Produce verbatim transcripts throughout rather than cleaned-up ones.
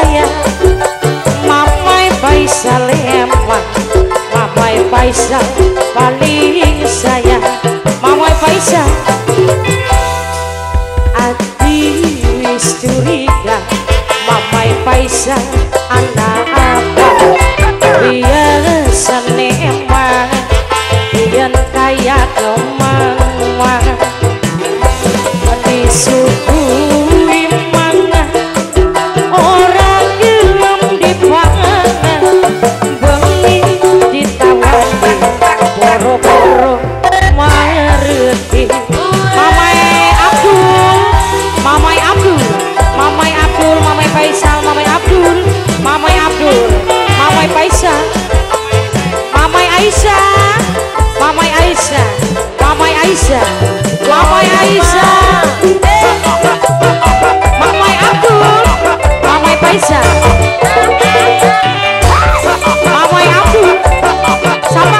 saya Mamai Faisal emang Mamai Faisal paling saya Mamai Faisal Adi wis curiga Mamai Faisal anak apa biasane emang Biar kaya kemang-mang disuguhi mangan orang gelem dipangan bengi ditawani boro-boro mareti Mamai Abdul Mamai Abdul Mamai Abdul Mamai Faisal Mamai Abdul Mamai Abdul Mamai Faisal Mamai Aisyah Mamai Aisyah Mamai Aisyah Mamai Aisyah Mamai Abdul Mamai Faisal Mamai Abdul sama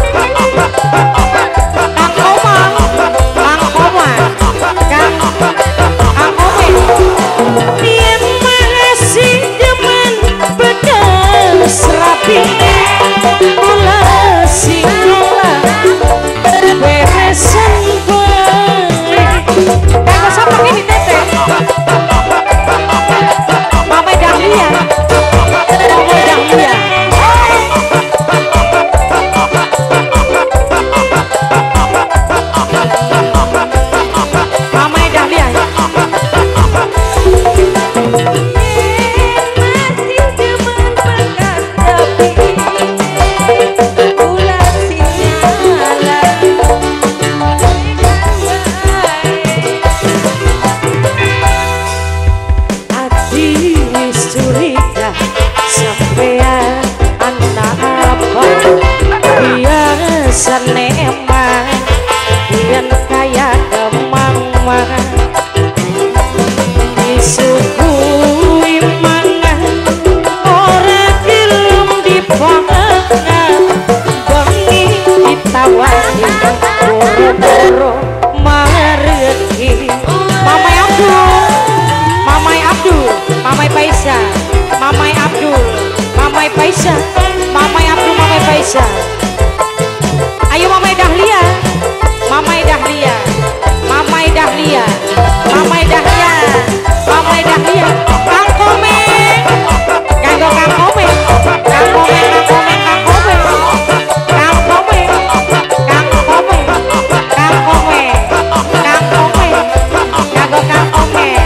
Kang Komang Kang Komang Kang Kang Komeng Yen masih demen bedas rapi kula singola beresan bae kanggo sapa iki teteh Mamai Dahlia Mamai Dahlia Mamai Dahlia senema biar kaya kemang-mang disuguhi mangan orang gelem dipangan bengi ditawani boro-boro mareki Mamai Abdul Mamai Abdul Mamai Faisal Mamai Abdul Mamai Faisal Mamai Abdul Mamai Faisal ayo Mamai Dahlia Mamai Dahlia Mamai Dahlia Mamai Dahlia Mamai Dahlia Kang Komeng kanggo Kang Komeng Kang Komeng Kang Komeng Kang Komeng Kang Komeng Kang Komeng Kang Komeng kanggo Kang Komeng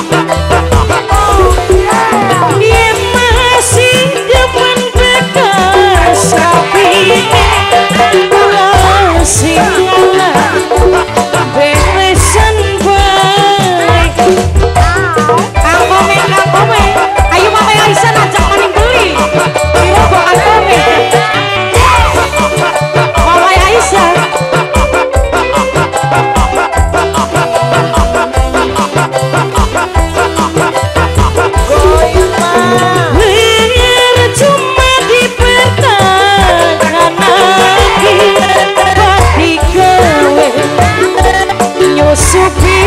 dia masih demen bekas rapi singola beresan baik Kang Komeng Kang Komeng ayo Mamai Aisyah ngajak maning beli dirogo Kang Komeng Mamai Aisyah Linger cuma dipertahan lagi nyusupi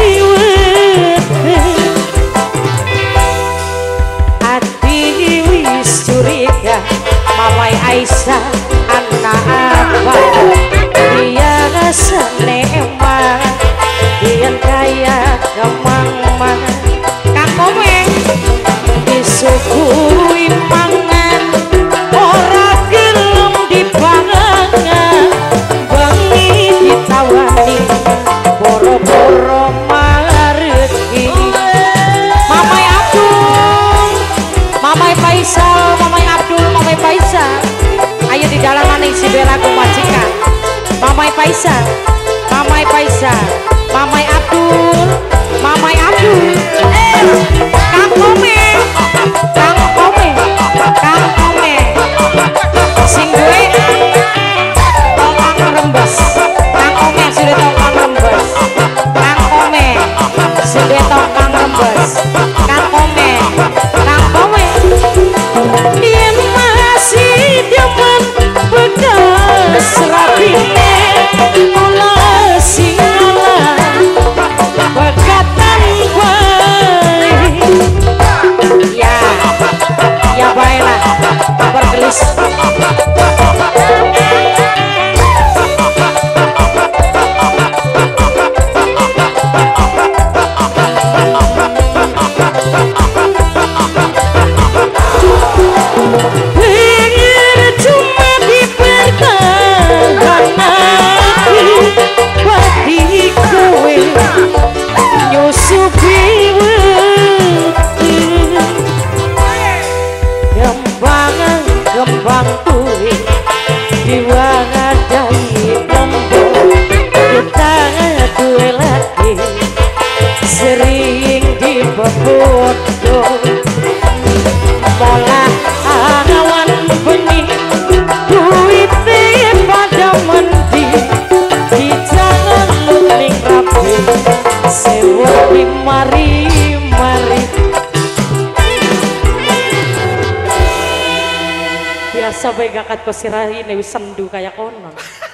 hati wis curiga Mamai Aisyah anak apa dia senema dia kaya kemang-mang Kang Komeng disuguhi mangan orang gelem dipangan bengi ditawani boro-boro mareki Mamai Abdul Mamai Faisal Mamai Abdul Mamai Faisal ayo di dalaman isi bela majikan Mamai Faisal Mamai Faisal Mamai Abdul Mamai Abdul Kang Komeng Kang Komeng Kang Komeng sing duwe tokang rembes Kang Komeng sudah tokang rembes Kang Komeng sudah tokang rembes Kang Komeng Kang Komeng dia masih demen bedas rapi mula singola begatan baik bae gakat ko sirahin wis sendu kaya konon.